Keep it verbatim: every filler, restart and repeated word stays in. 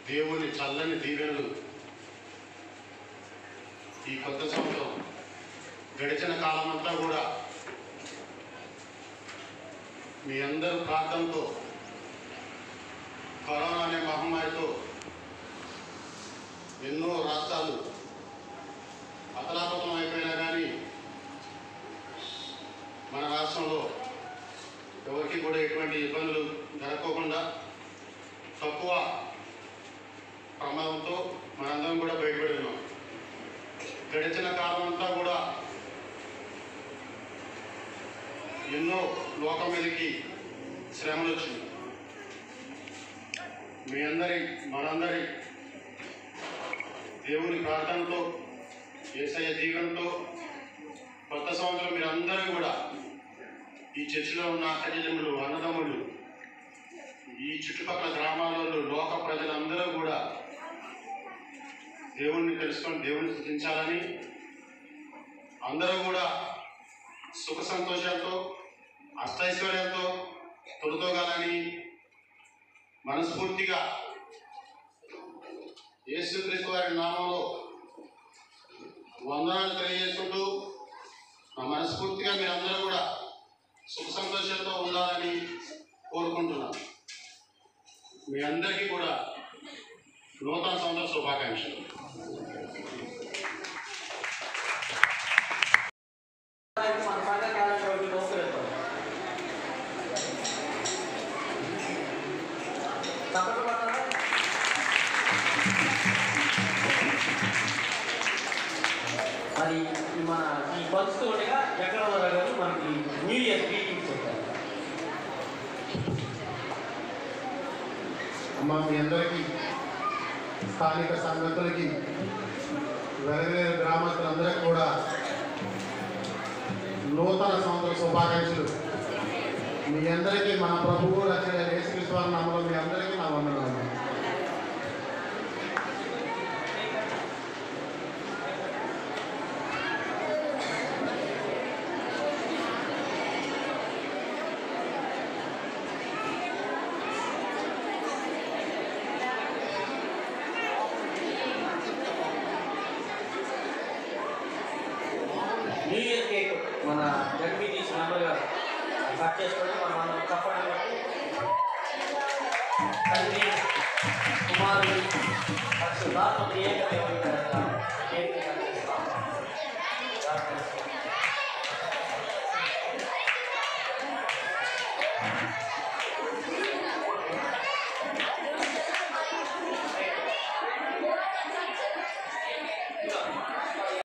దేవుని చల్లని దీవెనలు ఈ కొత్త సంవత్సరం గడిచిన కాలం అంతా కూడా మీ అందరూ ప్రార్థనతో కరోనా అనే మహమ్మారితో ఎన్నో రాష్ట్రాలు అతలాకుతం అయిపోయినా కానీ మన రాష్ట్రంలో ఎవరికి కూడా ఎటువంటి ఇబ్బందులు జరగకుండా తక్కువ ప్రమాదంతో మనందరం కూడా బయటపడి ఉన్నాం. గడిచిన కాలం అంతా కూడా ఎన్నో లోకం మీదకి శ్రమలు వచ్చింది. మీ అందరి మనందరి దేవుని ప్రార్థనతో యేసయ్య దీవెనతో కొత్త సంవత్సరం మీరందరూ కూడా ఈ చర్చిలో ఉన్న అక్కజనులు అన్నదమ్ములు ఈ చుట్టుపక్కల గ్రామాలలో లోక ప్రజలందరూ కూడా దేవుణ్ణి తెలుసుకొని దేవుణ్ణి స్తుతించాలని, అందరూ కూడా సుఖ సంతోషాలతో అష్టైశ్వర్యాలతో తొలతోగాలని మనస్ఫూర్తిగా యేసుక్రీస్తు వారి నామంలో వందనాలు తెలియజేసుకుంటూ నా మనస్ఫూర్తిగా మీరందరూ కూడా సుఖ సంతోషాలతో ఉండాలని కోరుకుంటున్నాను. మీ అందరికీ కూడా నూతన సంవత్సర శుభాకాంక్షలు. మరి మన ఈ పంచుతూ ఉండగా జగన్ గారు మనకి న్యూ ఇయర్ గ్రీటింగ్స్ చెప్తారు. అమ్మ, మీ అందరికీ స్థానిక సంగతులకి వేరే వేరే గ్రామస్తులందరికీ కూడా నూతన సంవత్సర శుభాకాంక్షలు. మీ అందరికీ మన ప్రభువు రచన యేసుక్రీస్తు వారి నామములో మీ అందరికీ నా వందనాలు. న్యూ ఇయర్ కేక్ మన జడ్పీటీసీ మెంబర్ గారు కట్ చేసుకొని మనం మనం తప్పకుండా తండ్రి కుమారుడు పరిశుద్ధాత్మ ఏకదేవుని కేక్ కట్ చేస్తాం.